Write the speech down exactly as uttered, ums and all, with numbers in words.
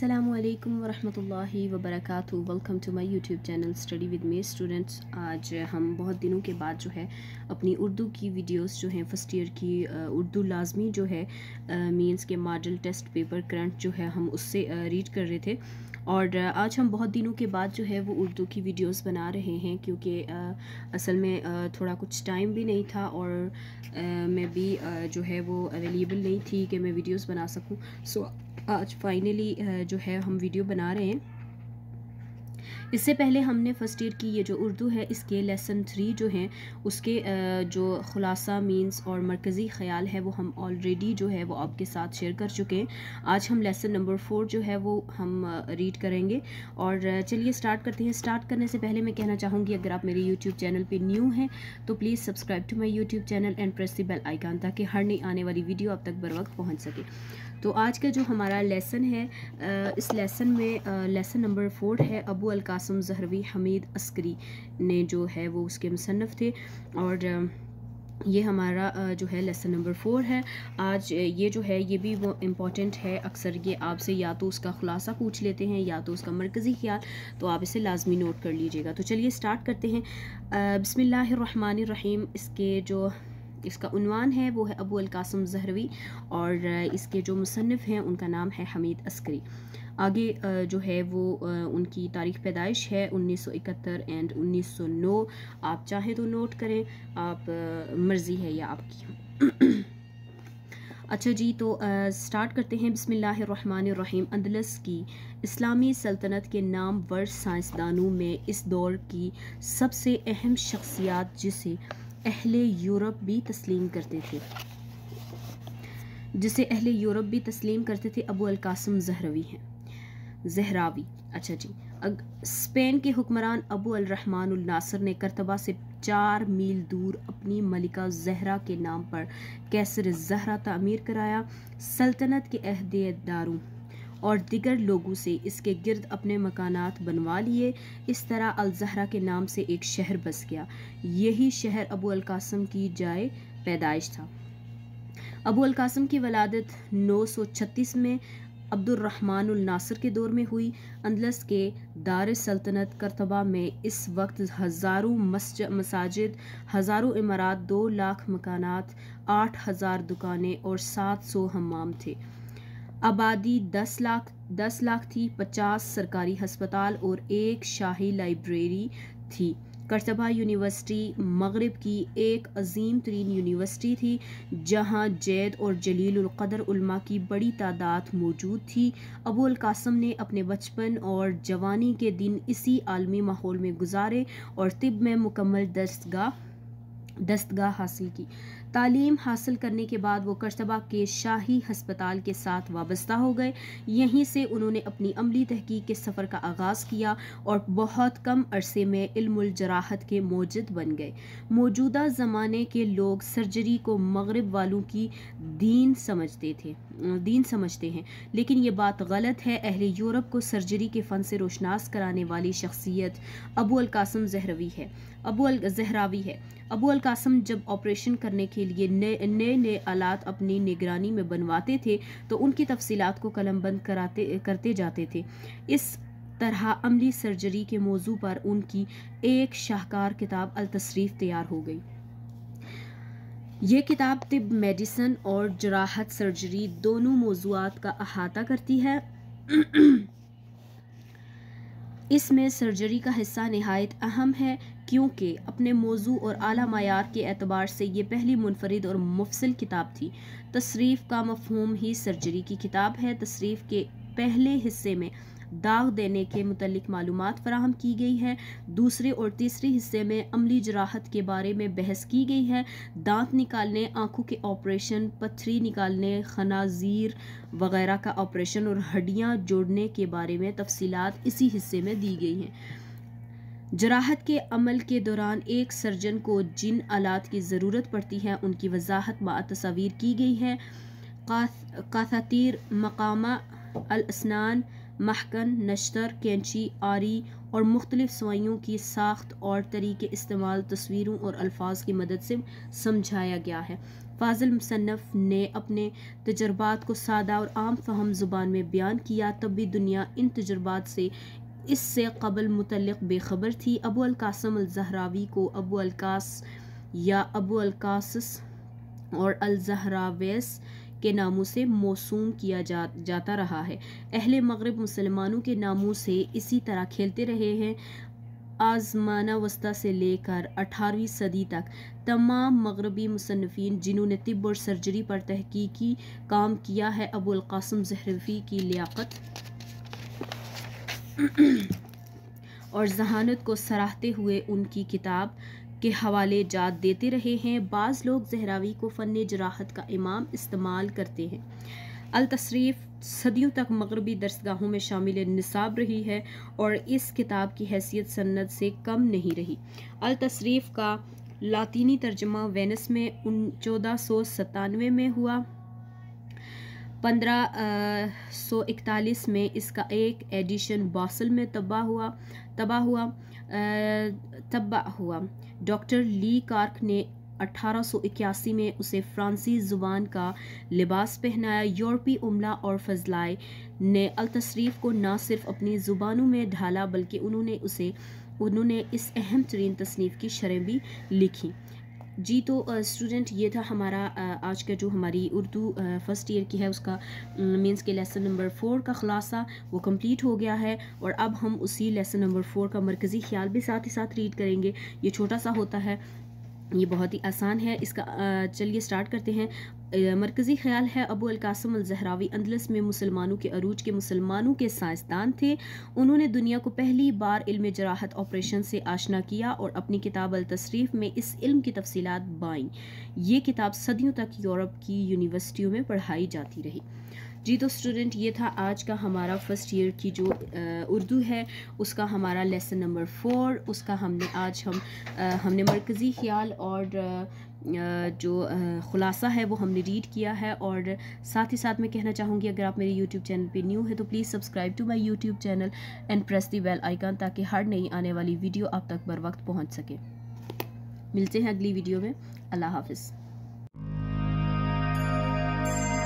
अस्सलामु अलैकुम वरहमतुल्लाहि वबरकातुहू। Welcome to my YouTube channel study with me students. आज हम बहुत दिनों के बाद जो है अपनी उर्दू की वीडियोस जो हैं फ़र्स्ट ईयर की उर्दू लाजमी जो है मींस के मॉडल टेस्ट पेपर करंट जो है हम उससे रीड कर रहे थे। और आज हम बहुत दिनों के बाद जो है वो उर्दू की वीडियोस बना रहे हैं क्योंकि असल में आ, थोड़ा कुछ टाइम भी नहीं था और आ, मैं भी आ, जो है वो अवेलेबल नहीं थी कि मैं वीडियोस बना सकूं। सो आज फाइनली जो है हम वीडियो बना रहे हैं। इससे पहले हमने फ़र्स्ट ईयर की ये जो उर्दू है इसके लेसन थ्री जो हैं उसके जो ख़ुलासा मीन्स और मरकज़ी ख़याल है वो हम ऑलरेडी जो है वो आपके साथ शेयर कर चुके हैं। आज हम लेसन नंबर फोर जो है वो हम रीड करेंगे। और चलिए स्टार्ट करते हैं। स्टार्ट करने से पहले मैं कहना चाहूँगी अगर आप मेरे यूट्यूब चैनल पे न्यू हैं तो please subscribe to my YouTube channel and press the bell icon ताकि हर नई आने वाली वीडियो आप तक बर वक्त पहुँच सके। तो आज का जो हमारा लेसन है इस लेसन में लेसन नंबर फोर है। अबू अल कासिम ज़हरवी हमीद अस्करी ने जो है वो उसके मुसन्नफ़ थे और ये हमारा जो है लेसन नंबर फोर है। आज ये जो है ये भी वो इम्पॉर्टेंट है। अक्सर ये आपसे या तो उसका खुलासा पूछ लेते हैं या तो उसका मरकज़ी ख्याल, तो आप इसे लाजमी नोट कर लीजिएगा। तो चलिए स्टार्ट करते हैं। बिस्मिल्लाहिर्रहमानिर्रहीम। इसके जो इसका उन्वान है वो है अबू अल कासिम ज़हरवी और इसके जो मुसन्निफ़ हैं उनका नाम है हमीद अस्करी। आगे जो है वो उनकी तारीख़ पैदाइश है उन्नीस सौ इकहत्तर एंड उन्नीस सौ नौ। आप चाहें तो नोट करें, आप मर्ज़ी है या आपकी। अच्छा जी, तो स्टार्ट करते हैं। बिस्मिल्लाहिर्रहमानिर्रहीम। अंदलस की इस्लामी सल्तनत के नामवर साइंसदानों में इस दौर की सबसे अहम शख्सियत जिसे अहले यूरोप भी तस्लीम करते थे जिसे अहले यूरोप भी तस्लीम करते थे अबू अल कासिम ज़हरवी हैं ज़हरावी। अच्छा जी, स्पेन के हुक्मरान अबू अल रहमान उल नासिर ने करतबा से चार मील दूर अपनी मलिका ज़हरा के नाम पर कैसर ज़हरा तामीर कराया। सल्तनत के अहदेदारों और दिगर लोगों से इसके गिर्द अपने मकानात बनवा लिए। इस तरह अल ज़हरा के नाम से एक शहर बस गया। यही शहर अबू अल कासिम की जाए पैदाइश था। अबू अल कासिम की वलादत नौ सौ छत्तीस में अब्दुर्रहमान उल नासिर के दौर में हुई। अंदलस के दार सल्तनत करतबा में इस वक्त हज़ारों मसाजिद, हज़ारों इमारत, दो लाख मकानात, आठ हज़ार दुकानें और सात सौ हम्माम थे। आबादी दस लाख दस लाख थी। पचास सरकारी हस्पताल और एक शाही लाइब्रेरी थी। करतबा यूनिवर्सिटी मगरिब की एक अजीम तरीन यूनिवर्सिटी थी जहाँ जैद और जलील उल क़दर उलमा की बड़ी तादाद मौजूद थी। अबू अल कासिम ने अपने बचपन और जवानी के दिन इसी आलमी माहौल में गुजारे और तिब में मुकम्मल दस्तगाह दस्तगाह हासिल की। तालीम हासिल करने के बाद वो करतबा के शाही हस्पताल के साथ वाबस्ता हो गए। यहीं से उन्होंने अपनी अमली तहकीक के सफ़र का आगाज़ किया और बहुत कम अरसे में इल्मुल जराहत के मोजिद बन गए। मौजूदा ज़माने के लोग सर्जरी को मगरिब वालों की दीन समझते थे दीन समझते हैं, लेकिन ये बात गलत है। अहले यूरोप को सर्जरी के फ़न से रोशनास कराने वाली शख्सियत अबू अल कासिम ज़हरवी है अबू अल ज़हरावी है। अबू अल कासिम जब ऑपरेशन करने के लिए नए नए नए आलात अपनी निगरानी में बनवाते थे तो उनकी तफसीलात को कलमबंद कराते करते जाते थे। इस तरह अमली सर्जरी के मौजू पर उनकी एक शाहकार किताब अल तसरीफ तैयार हो गई। ये किताब तिब, मेडिसन और जराहत सर्जरी दोनों मौजूआत का अहाता करती है। इसमें सर्जरी का हिस्सा निहायत अहम है क्योंकि अपने मौजू और आला मायार के एतबार से ये पहली मुनफरिद और मुफसल किताब थी। तसरीफ़ का मफ़हूम ही सर्जरी की किताब है। तसरीफ़ के पहले हिस्से में दाग देने के मुतल्लिक मालूमात फराहम की गई है। दूसरे और तीसरे हिस्से में अमली जराहत के बारे में बहस की गई है। दांत निकालने, आँखों के ऑपरेशन, पत्थरी निकालने, खनाजीर वगैरह का ऑपरेशन और हड्डियाँ जोड़ने के बारे में तफसीलात इसी हिस्से में दी गई हैं। जराहत के अमल के दौरान एक सर्जन को जिन आलात की ज़रूरत पड़ती है उनकी वजाहत व तस्वीर की गई है। काथातीर, मकामा अल अस्नान, محکن، نشتر، کینچی، آری اور مختلف سوئیوں کی ساخت اور طریقے استعمال تصویروں اور الفاظ کی مدد سے سمجھایا گیا ہے۔ فاضل مصنف نے اپنے تجربات کو سادہ اور عام فہم زبان میں بیان کیا، تب بھی دنیا ان تجربات سے اس سے قبل متعلق بے خبر تھی۔ ابو القاسم الزہراوی کو ابو القاس یا ابو القاسس اور الزہراویس کے ناموں سے موسوم کیا جا, جاتا رہا ہے۔ اہل مغرب مسلمانوں کے ناموں سے اسی طرح کھیلتے رہے ہیں۔ آزمانہ وسطی سے لے کر اٹھارہویں صدی تک تمام مغربی مصنفین جنہوں نے طب اور سرجری پر تحقیقی کام کیا ہے، ابو القاسم زہراوی کی لیاقت اور ذہانت کو سراہتے ہوئے ان کی کتاب کے حوالے جات دیتے رہے ہیں۔ بعض لوگ زہراوی کو فن جراحت کا امام استعمال کرتے ہیں۔ التصریف صدیوں تک مغربی درسگاہوں میں شامل نصاب رہی ہے اور اس کتاب کی حیثیت سند سے کم نہیں رہی۔ التصریف کا لاطینی ترجمہ وینس میں چودہ سو ستانوے میں ہوا۔ پندرہ سو اکتالیس میں اس کا ایک ایڈیشن باسل میں طبع ہوا طبع ہوا طبع ہوا ڈاکٹر لی کارک نے اٹھارہ سو اکیاسی میں اسے فرانسیسی زبان کا لباس پہنایا۔ یورپی عملہ اور فضلائے نے التصریف کو نہ صرف اپنی زبانوں میں ڈھالا بلکہ انہوں نے اسے انہوں نے اس اہم ترین تصنیف کی شرح بھی لکھی۔ جی تو اسٹوڈنٹ یہ تھا ہمارا آج کا جو ہماری اردو فرسٹ ایئر کی ہے اس کا مینس کے لیسن نمبر فور کا خلاصہ وہ کمپلیٹ ہو گیا ہے، اور اب ہم اسی لیسن نمبر فور کا مرکزی خیال بھی ساتھ ہی ساتھ ریڈ کریں گے۔ یہ چھوٹا سا ہوتا ہے، یہ بہت ہی آسان ہے۔ اس کا چلیے سٹارٹ کرتے ہیں۔ مرکزی خیال ہے ابو القاسم الزہراوی اندلس میں مسلمانوں کے عروج کے مسلمانوں کے سائنسدان تھے۔ انہوں نے دنیا کو پہلی بار علم جراحت آپریشن سے آشنا کیا اور اپنی کتاب التصریف میں اس علم کی تفصیلات بائیں۔ یہ کتاب صدیوں تک یورپ کی یونیورسٹیوں میں پڑھائی جاتی رہی۔ جی تو اسٹوڈنٹ یہ تھا آج کا ہمارا فرسٹ ایئر کی جو اردو ہے اس کا ہمارا لیسن نمبر فور، اس کا ہم نے آج ہم ہم نے مرکزی خیال اور جو خلاصہ ہے وہ ہم نے ریڈ کیا ہے، اور ساتھ ہی ساتھ میں کہنا چاہوں گی اگر آپ میرے یوٹیوب چینل پہ نیو ہے تو please subscribe to my YouTube channel and press the bell icon تاکہ ہر نئی آنے والی ویڈیو آپ تک بر وقت پہنچ سکے۔ ملتے ہیں اگلی ویڈیو میں۔ اللہ حافظ۔